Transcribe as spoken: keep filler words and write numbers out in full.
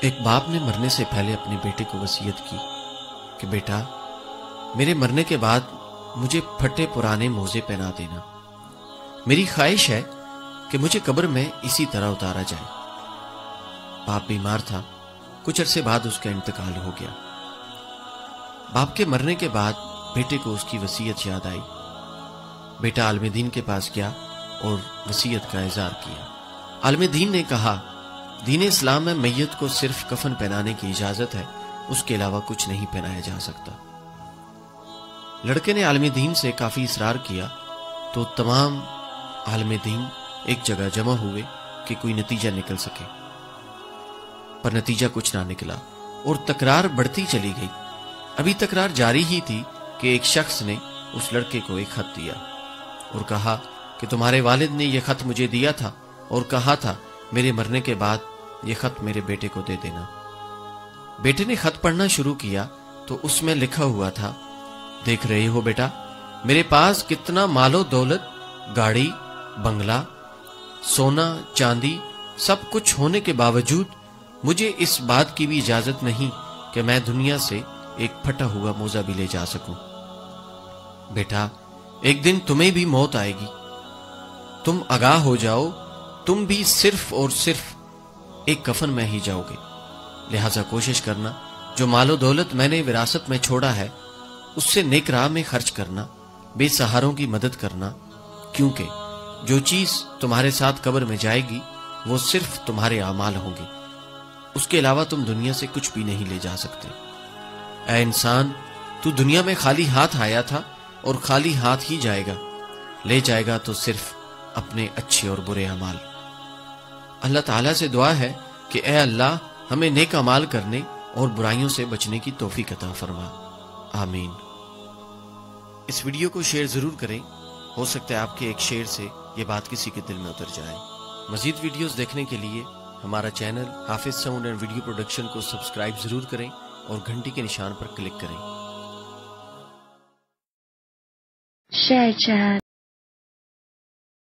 ایک باپ نے مرنے سے پہلے اپنے بیٹے کو وصیت کی کہ بیٹا میرے مرنے کے بعد مجھے پھٹے پرانے موزے پہنا دینا، میری خواہش ہے کہ مجھے قبر میں اسی طرح اتارا جائے۔ باپ بیمار تھا، کچھ عرصے بعد اس کا انتقال ہو گیا۔ باپ کے مرنے کے بعد بیٹے کو اس کی وصیت یاد آئی۔ بیٹا عالم دین کے پاس گیا اور وصیت کا اظہار کیا۔ عالم دین نے کہا، دین اسلام میں میت کو صرف کفن پہنانے کی اجازت ہے، اس کے علاوہ کچھ نہیں پہنایا جا سکتا۔ لڑکے نے عالم دین سے کافی اصرار کیا تو تمام عالم دین ایک جگہ جمع ہوئے کہ کوئی نتیجہ نکل سکے، پر نتیجہ کچھ نہ نکلا اور تکرار بڑھتی چلی گئی۔ ابھی تکرار جاری ہی تھی کہ ایک شخص نے اس لڑکے کو ایک خط دیا اور کہا کہ تمہارے والد نے یہ خط مجھے دیا تھا اور کہا تھا میرے مرنے کے بعد یہ خط میرے بیٹے کو دے دینا۔ بیٹے نے خط پڑھنا شروع کیا تو اس میں لکھا ہوا تھا، دیکھ رہے ہو بیٹا، میرے پاس کتنا مال و دولت، گاڑی، بنگلہ، سونا، چاندی، سب کچھ ہونے کے باوجود مجھے اس بات کی بھی اجازت نہیں کہ میں دنیا سے ایک پھٹا ہوا موزہ بھی لے جا سکوں۔ بیٹا ایک دن تمہیں بھی موت آئے گی، تم آگاہ ہو جاؤ، تم بھی صرف اور صرف ایک کفن میں ہی جاؤ گے، لہذا کوشش کرنا جو مال و دولت میں نے وراثت میں چھوڑا ہے اس سے نیک راہ میں خرچ کرنا، بے سہاروں کی مدد کرنا، کیونکہ جو چیز تمہارے ساتھ قبر میں جائے گی وہ صرف تمہارے اعمال ہوں گے، اس کے علاوہ تم دنیا سے کچھ بھی نہیں لے جا سکتے۔ اے انسان، تو دنیا میں خالی ہاتھ آیا تھا اور خالی ہاتھ ہی جائے گا، لے جائے گا تو صرف اپنے اچھے اور برے اعمال۔ اللہ تعالیٰ سے دعا ہے کہ اے اللہ ہمیں نیک اعمال کرنے اور برائیوں سے بچنے کی توفیق عطا فرما، آمین۔ اس ویڈیو کو شیئر ضرور کریں، ہو سکتا ہے آپ کے ایک شیئر سے یہ بات کسی کے دل میں اتر جائے۔ مزید ویڈیوز دیکھنے کے لیے ہمارا channel Hafiz sound and video production کو سبسکرائب ضرور کریں اور گھنٹی کے نشان پر کلک کریں۔ Share chat